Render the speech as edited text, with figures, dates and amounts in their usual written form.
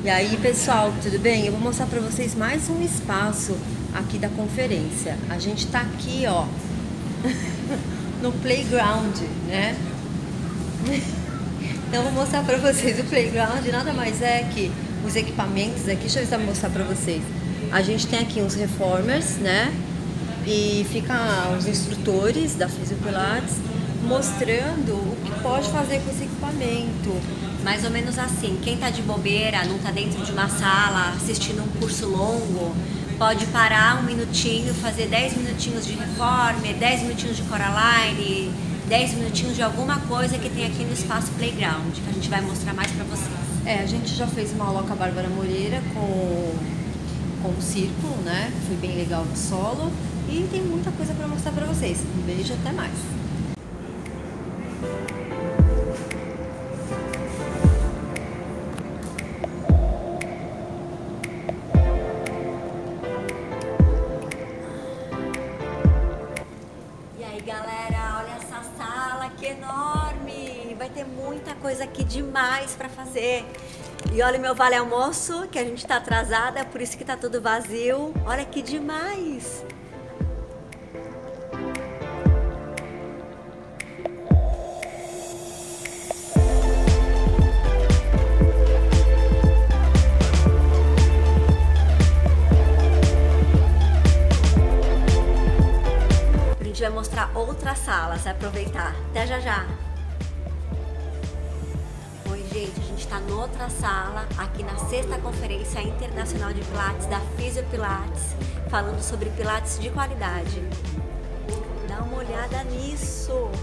E aí, pessoal, tudo bem? Eu vou mostrar para vocês mais um espaço aqui da conferência. A gente tá aqui, ó, no playground, né? Então, eu vou mostrar para vocês o playground. Nada mais é que os equipamentos aqui. Deixa eu ver se eu vou mostrar para vocês. A gente tem aqui uns reformers, né? E fica os instrutores da Fisiopilates mostrando o que pode fazer com esse equipamento. Mais ou menos assim, quem tá de bobeira, não tá dentro de uma sala assistindo um curso longo, pode parar um minutinho, fazer 10 minutinhos de reformer, 10 minutinhos de Coraline, 10 minutinhos de alguma coisa que tem aqui no espaço playground, que a gente vai mostrar mais pra vocês. A gente já fez uma aula com a Bárbara Moreira com o círculo, né? Foi bem legal de solo e tem muita coisa para mostrar para vocês. Um beijo, até mais! E aí galera, olha essa sala que enorme! Vai ter muita coisa aqui demais pra fazer. E olha o meu vale almoço, que a gente tá atrasada, por isso que tá tudo vazio. Olha que demais! A gente vai mostrar outras salas, vai aproveitar. Até já já! Oi gente, a gente está noutra sala, aqui na 6ª Conferência Internacional de Pilates da Fisiopilates, falando sobre Pilates de qualidade. Dá uma olhada nisso!